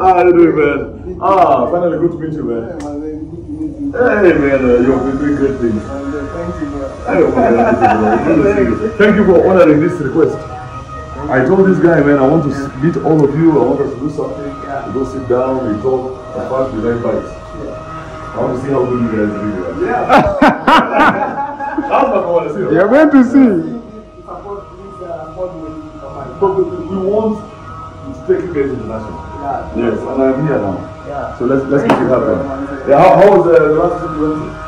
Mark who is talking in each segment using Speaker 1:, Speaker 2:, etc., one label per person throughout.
Speaker 1: How you doing, man? Finally good to meet you, man.
Speaker 2: Yeah, man, good to meet you.
Speaker 1: Hey, man, you've been doing great things.
Speaker 2: Thank you, bro.
Speaker 1: Thank you for honoring this request. I told this guy, man, I want to meet all of you. I want us to do something. We go sit down, we talk, and first we ride bikes. I want to see how good you guys do. Yeah. That's what I want to see.
Speaker 3: You're going to see.
Speaker 1: But we want to take you guys international. Yeah. Yes, and I'm here now.
Speaker 2: Yeah.
Speaker 1: So let's make it happen. Yeah, how was the last trip you went to?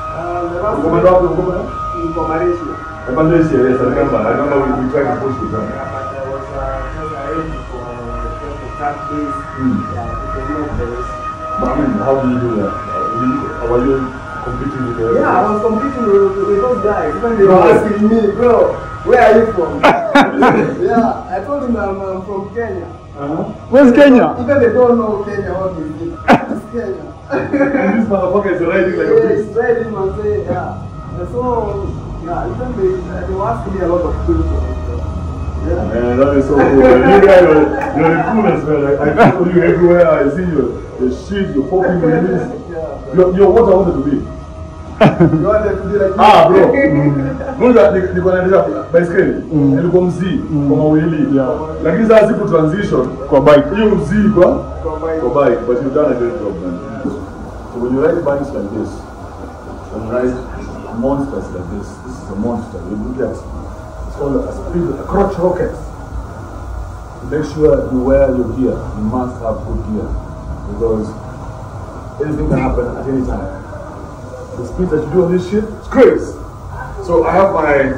Speaker 1: In Malaysia, yes, I remember. I remember we tried to push with them.
Speaker 2: Yeah, but I was just arranging for practice. Yeah, it was not very.
Speaker 1: But I mean, how do you do that? Were you competing with them?
Speaker 2: Yeah, I was competing with those guys. Even they were asking me, bro, where are you from? Yeah, I told him I'm from Kenya.
Speaker 3: Where's Kenya?
Speaker 2: Even they don't know Kenya, what is it? It's Kenya.
Speaker 1: And this motherfucker is riding like a beast.
Speaker 2: Yes, riding, man, say, yeah. And so, yeah, even they were asking me a lot of questions. Yeah.
Speaker 1: Man, that is so cool. You guys you're the coolest, man. I follow you everywhere. I see your shit, you're popping your knees. You're what I wanted to be.
Speaker 2: You wanted to be like
Speaker 1: bro. Munga niko naendelea baiskeli. Nilikuwa mzee kwa mawili. Lakini sasa siku transition
Speaker 3: Kwa bike.
Speaker 1: hiyo mzee kwa bike, but you've done a great job, man. So when you ride bikes like this, when you ride monsters like this is a monster. You look at it's called a speed, a crotch rocket. Make sure you wear your gear. You must have good gear because anything can happen at any time. The speed that you do on this shit, it's crazy. So I have my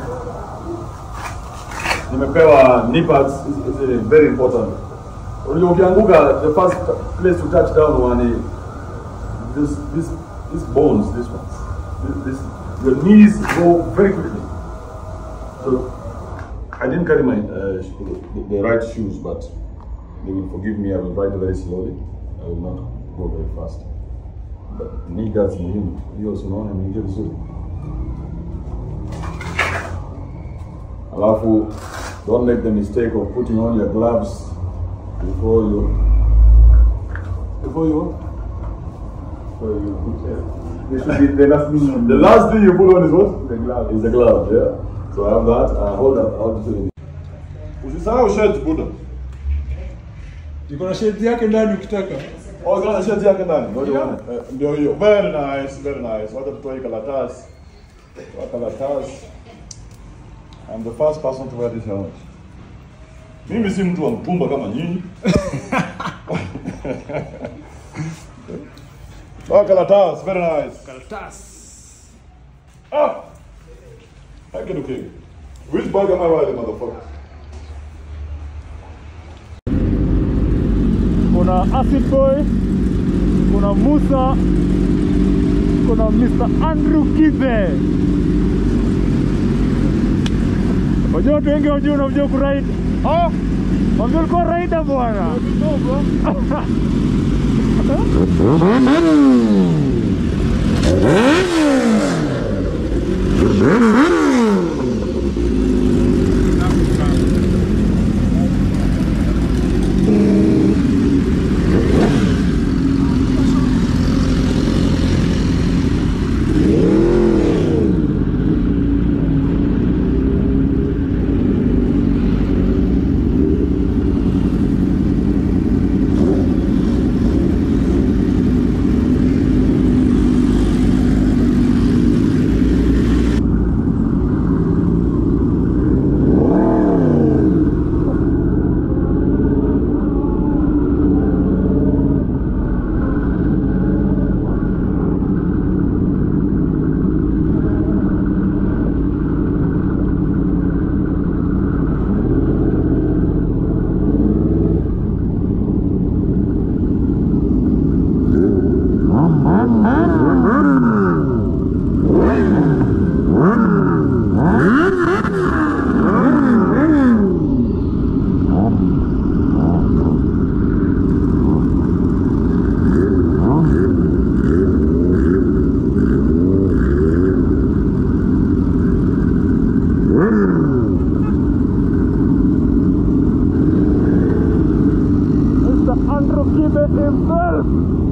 Speaker 1: nimepewa knee pads. It's very important. Ukianguka, the first place to touch down one is these bones, this one. Your knees go very quickly. So I didn't carry my the right shoes, but they will forgive me. I will ride very slowly. I will not go very fast. But knee guards muhimu. Hiyo unaona imeingia vizuri. Alafu, don't make the mistake of putting on your gloves before you
Speaker 3: They should be the last thing.
Speaker 1: The last thing you put on is what?
Speaker 3: The glove.
Speaker 1: Is the glove, yeah. So I have that. Hold it. Usisahau shirt, Buddha.
Speaker 3: Iko na shade yake ndani ukitaka.
Speaker 1: Oh, iko na shirt yake ndani. Ndio hiyo. Very nice, very nice. Wacha tutoe karatasi. I'm the first person to wear this helmet. Mimi si mtu wa mtumba kama nyinyi. Oh, karatasi, very nice.
Speaker 3: Karatasi.
Speaker 1: I can okay. Which bag am I riding, motherfucker?
Speaker 3: Kuna Acid Boy, kuna Musa, kuna Mr. Andrew Kibe. Wajua watu wengi wajua unajua kuride. Wajua ulikuwa rider bwana. Self.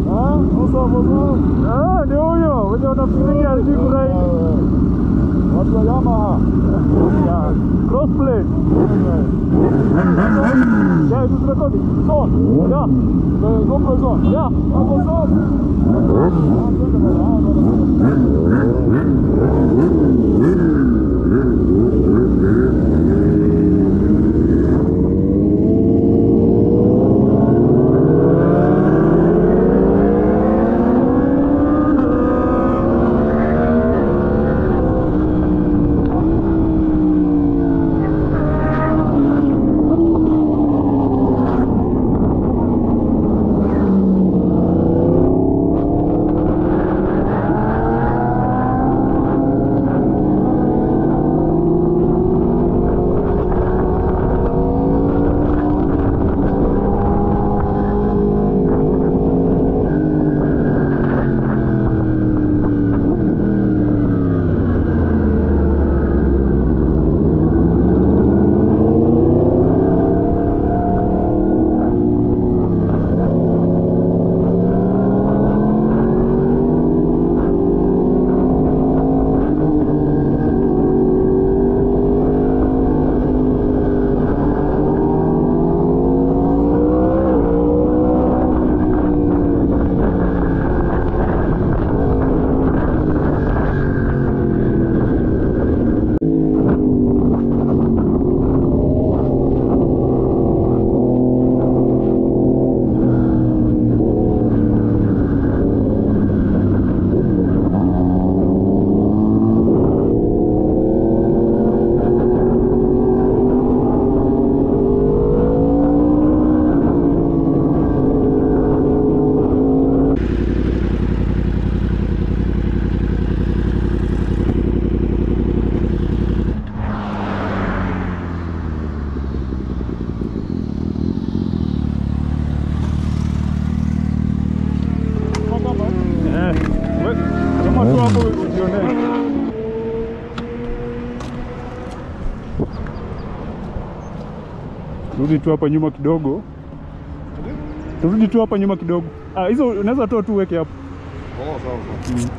Speaker 3: Ndio huyo. Wewe unafikiria siku right.
Speaker 1: Watu wa Yamaha.
Speaker 3: Yeah. Crossplay. Yeah, it is recording. It's on. Yeah. The GoPro is on. Yeah. It's on. Turudi tu hapa nyuma kidogo. Turudi tu hapa nyuma kidogo. Hizo unaweza toa tu weke hapo.
Speaker 1: Sawa.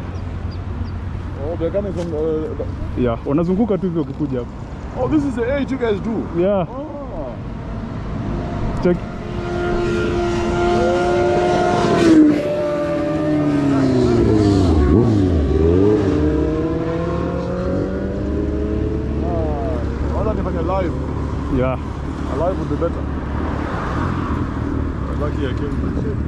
Speaker 1: Oh, they're coming from
Speaker 3: yeah, wanazunguka tu hivyo ukikuja hapo.
Speaker 1: Oh, this is the age you guys do.
Speaker 3: Yeah.
Speaker 1: Oh.
Speaker 3: Check.
Speaker 1: Alive.
Speaker 3: Yeah.
Speaker 1: Alive would be better. Lucky I came with it.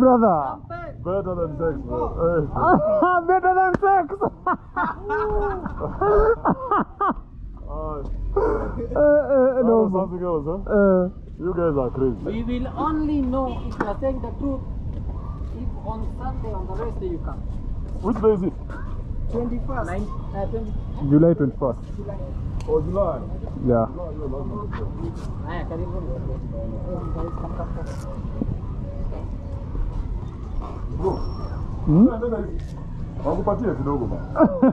Speaker 3: brother.
Speaker 1: Better than sex, bro.
Speaker 3: Better than sex.
Speaker 1: No, something else, huh? You guys are crazy.
Speaker 4: We will only know if you are saying the truth if on Sunday, on the rest day you come.
Speaker 1: Which day is it?
Speaker 4: 21st. 20.
Speaker 3: July 21st.
Speaker 1: Oh, July.
Speaker 3: Yeah.
Speaker 1: Bro. Wakupatie kidogo ba.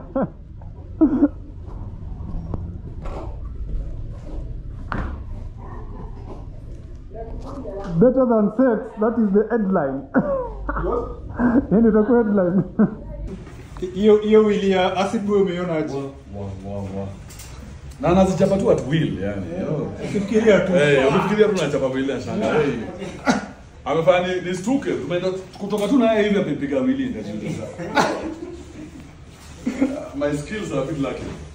Speaker 3: Better than sex, that is the headline. Ndio itakuwa headline.
Speaker 5: Hiyo wheel ya acid boy umeionaje?
Speaker 1: Na anazichapa tu at will yani.
Speaker 5: Ukifikiria tu.
Speaker 1: Ukifikiria tu unachapa wheel ya shanga. Amefanya ni stuke, tumeenda kutoka tu naye hivi apiga wheel ndio. My skills are a bit lacking.